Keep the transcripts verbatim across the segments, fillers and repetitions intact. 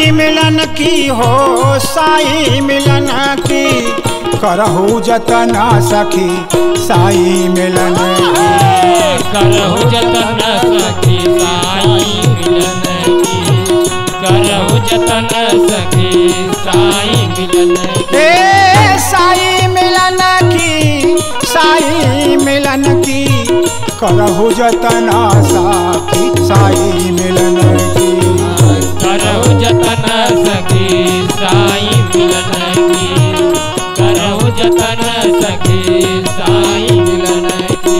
साई मिलन की हो साई मिलन की करहु जतन सखी साई मिलन की करहु जतन सखी साई मिलन की करहु जतन सखी साई मिलन की साई मिलन की साई मिलन की करहु जतन सखी साई मिलन की करहु जतन सखी साई मिलन की करहु जतन सखी साई मिलन की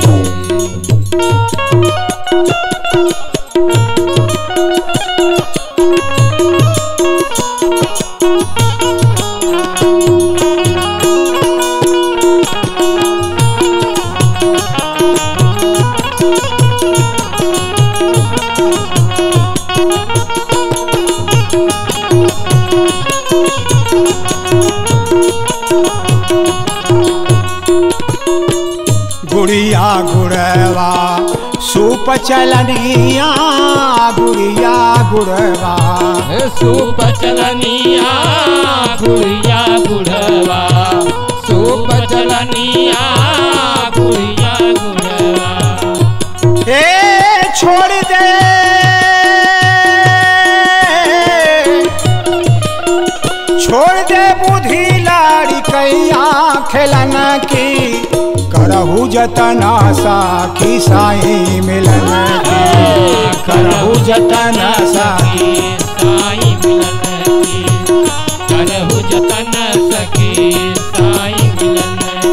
गुड़िया गुड़वा सूप चलनिया गुड़िया गुड़वा सूप चलनिया गुड़िया गुड़वा सूप चलनिया गुड़िया गुड़वा ए छोड़ दे छोड़ दे बुद्धि लाड़ी कैया खेलन की करहु जतन साखी साई मिलन की करहु जतन साखी साई मिलन की करहु जतन सखी साई मिलन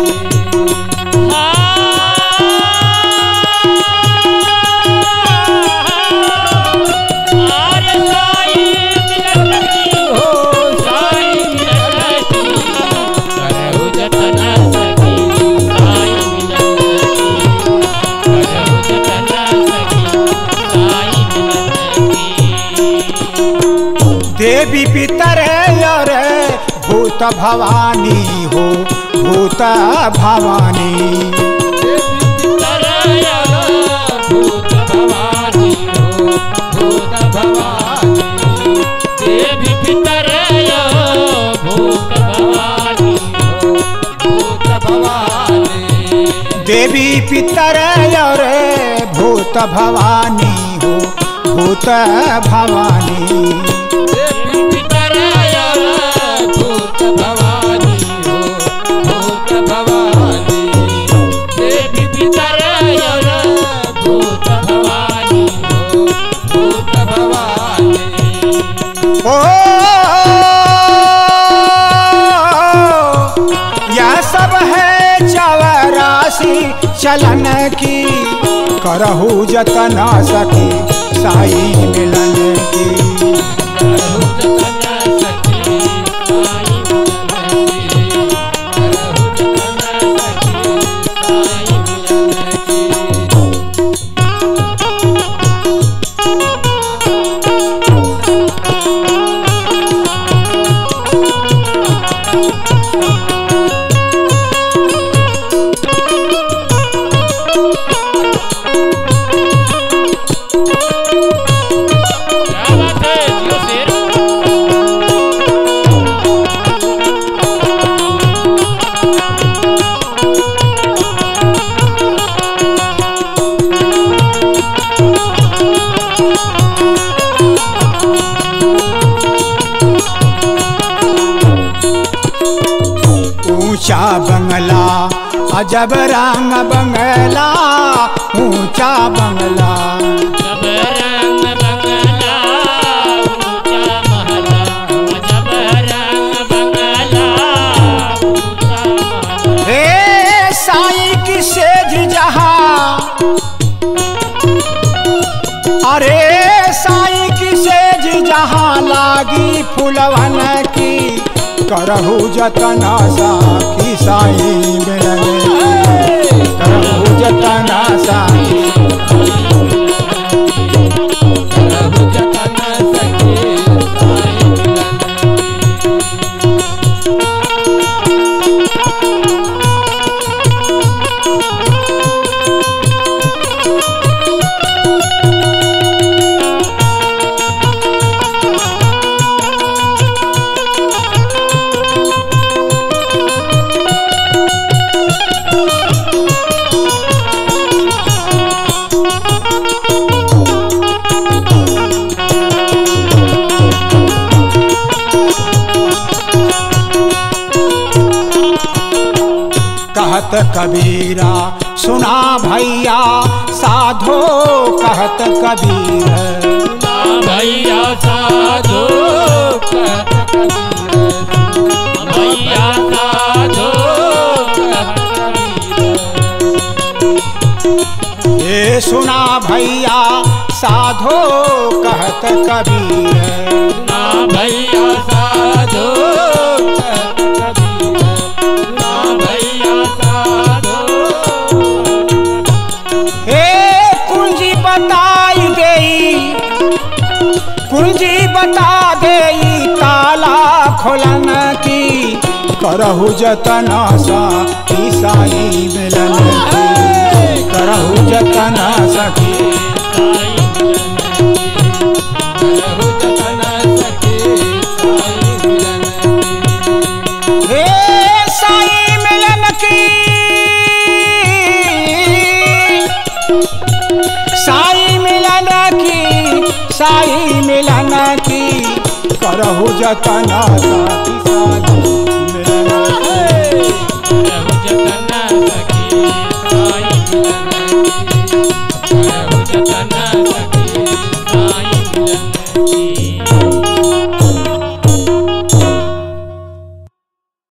देवी पितर रे भूत भवानी हो भूत भवानी भूत भवानी हो भूत भवानी देवी पितर भूत भवानी हो भूत भवानी देवी पितर रे भूत भवानी हो भूत भवानी भूत भवानी हो भूत भवानी देवी पितर भूत भवानी हो भूत भवानी ओ यह सब है चौरासी चलन की करहु जतन सखी साई मिलन की ऊंचा बंगला अजब रंग बंगला ऊंचा बंगला जब रंग बंगला ऊंचा महला जब रंग बंगला ऊंचा महला हे साईं की सेज जहां अरे साईं की सेज जहां लागी फुलवन की करहु जतन साखी साई मिलन करहु जतन साखी करहु जतन सखी साई मिलन कहत कबीरा, सुना भैया साधो कहत कबीर। भैया साधो कहत कबीर, भैया साधो कहत कबीर। ए सुना भैया साधो कहत कबीर। ना भैया साधो कहत कबीर, ना भैया साधो। हे कुंजी बताई देई, कुंजी बता देई ताला खोलन की, करहु जतन सखी साई मिलन की, करहु जतन सखी करहु जतन सखी साई मिलन की। हे साई मिलन की, साई मिलन की, साई मिलन की, करहु जतन सखी साई मिलन की। करहु जतन सखी साई मिलन की, करहु जतन सखी साई मिलन की।